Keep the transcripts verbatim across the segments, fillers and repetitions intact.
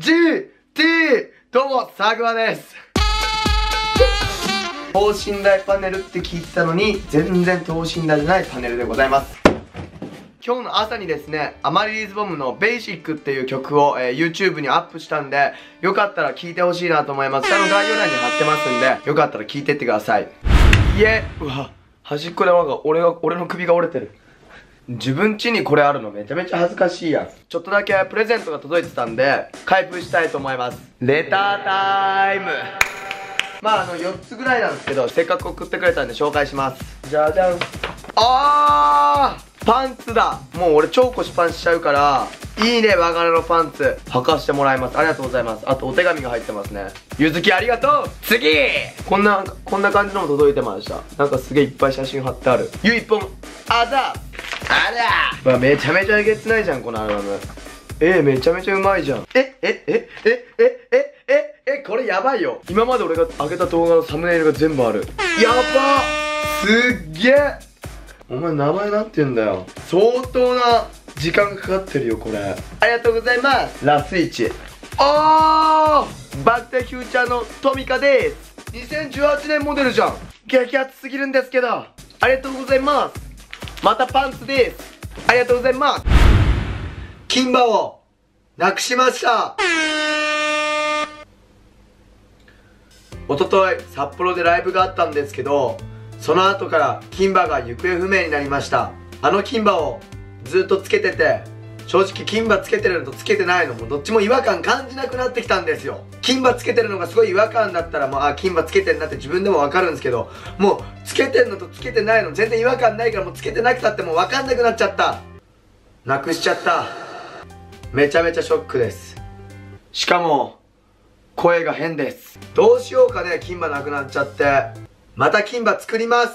ジーティー どうも、サグワです。等身大パネルって聞いてたのに、全然等身大じゃないパネルでございます。今日の朝にですね、アマリリーズボムのベーシックっていう曲を、えー、YouTube にアップしたんで、よかったら聴いてほしいなと思います。下の概要欄に貼ってますんで、よかったら聴いてってください。いえ、うわ、端っこでなんか俺が、俺の首が折れてる。自分家にこれあるのめちゃめちゃ恥ずかしいやん。ちょっとだけプレゼントが届いてたんで、開封したいと思います。レタータイム。まああのよっつぐらいなんですけど、せっかく送ってくれたんで紹介します。じゃじゃん。あー、パンツだ。もう俺超腰パンしちゃうから、いいね、我がのパンツ履かしてもらいます。ありがとうございます。あとお手紙が入ってますね。ゆずきありがとう。次、こんなこんな感じのも届いてました。なんかすげえいっぱい写真貼ってある。ゆいぽんあざあら、めちゃめちゃえげつないじゃんこのアルバム。えー、めちゃめちゃうまいじゃん。えええええええええこれやばいよ。今まで俺が上げた動画のサムネイルが全部ある。やばすっげえ。お前名前なんて言うんだよ。相当な時間かかってるよこれ。ありがとうございます。ラスイチ。おー、バックテフューチャーのトミカです。にせんじゅうはちねんモデルじゃん。激アツすぎるんですけど、ありがとうございます。またパンツです。ありがとうございます。金歯をなくしました。おととい札幌でライブがあったんですけど、その後から金歯が行方不明になりました。あの金歯をずっとつけてて、正直金歯つけてるのとつけてないのもどっちも違和感感じなくなってきたんですよ。金歯つけてるのがすごい違和感だったらもう、あ、金歯つけてんなって自分でもわかるんですけど、もうつけてんのとつけてないの全然違和感ないから、もうつけてなくたってもうわかんなくなっちゃった。なくしちゃった。めちゃめちゃショックです。しかも声が変です。どうしようかね。金歯なくなっちゃって。また金歯作ります。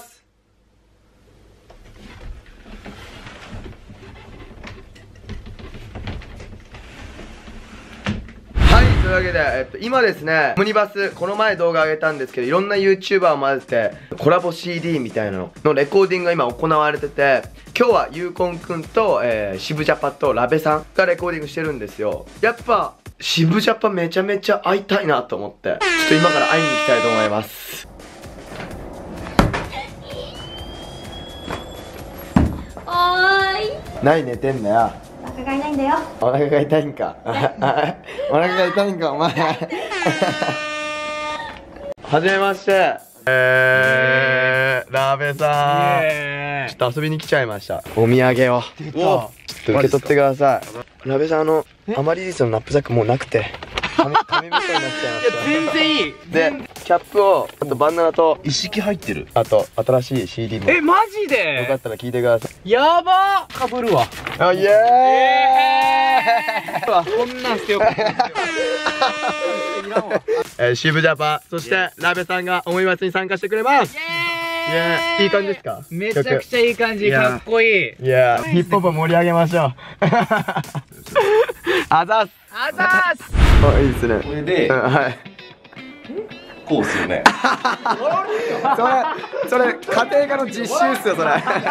というわけで、えっと、今ですね、オムニバス、この前動画上げたんですけど、いろんな YouTuber を混ぜて、コラボ シーディー みたいなののレコーディングが今行われてて、今日はゆうこんくんと、えー、渋ジャパとラベさんがレコーディングしてるんですよ。やっぱ、渋ジャパめちゃめちゃ会いたいなと思って、ちょっと今から会いに行きたいと思います。 おーい。 何寝てんだよ。 お腹が痛いんだよ。 お腹が痛いんか。お腹が痛いんか、お前。はじめまして。えー、ラーベさん。ちょっと遊びに来ちゃいました。お土産を。ちょっと受け取ってください。ラーベさん、あの、アマリリスのナップザックもうなくて。紙袋になっちゃいました。いや、 全然いい。 で、キャップを、あとバンダナと、 一式入ってる。 あと、新しい シーディー も。 え、マジでよかったら聞いてください。 やばーかぶるわ。 あ、イエーイこんなんしてよかったですよ。 えー、渋ジャパ、そして、ラベさんが思いますに参加してくれます。イエーイ。いい感じですか？ めちゃくちゃいい感じ、かっこいい。 いやー、ヒップホップ盛り上げましょう。あざっす。 あざーす。 あ、いいですね。 これで、 はい。 こうっすよね。 それ、それ、家庭科の実習っすよ、それ。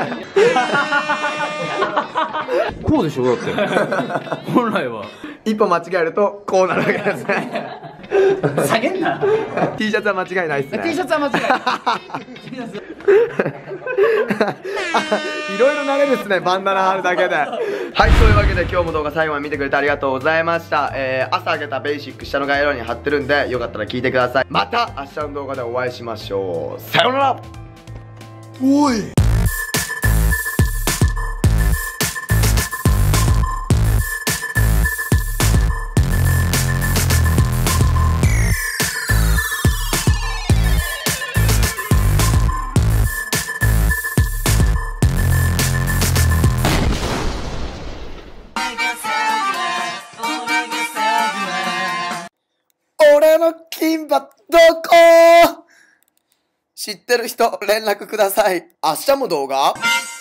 こうでしょだって。本来は。 一歩間違えると、こうなるわけですね。 下げんな。 T シャツは間違いないっすね。 T シャツは間違いない。 いろいろ慣れるっすね、バンダナ貼るだけで。はい、というわけで今日も動画最後まで見てくれてありがとうございました。えー、朝あげたベーシック下の概要欄に貼ってるんで、よかったら聞いてください。また明日の動画でお会いしましょう。さようなら。おい。俺の金歯どこ？知ってる人連絡ください。明日も動画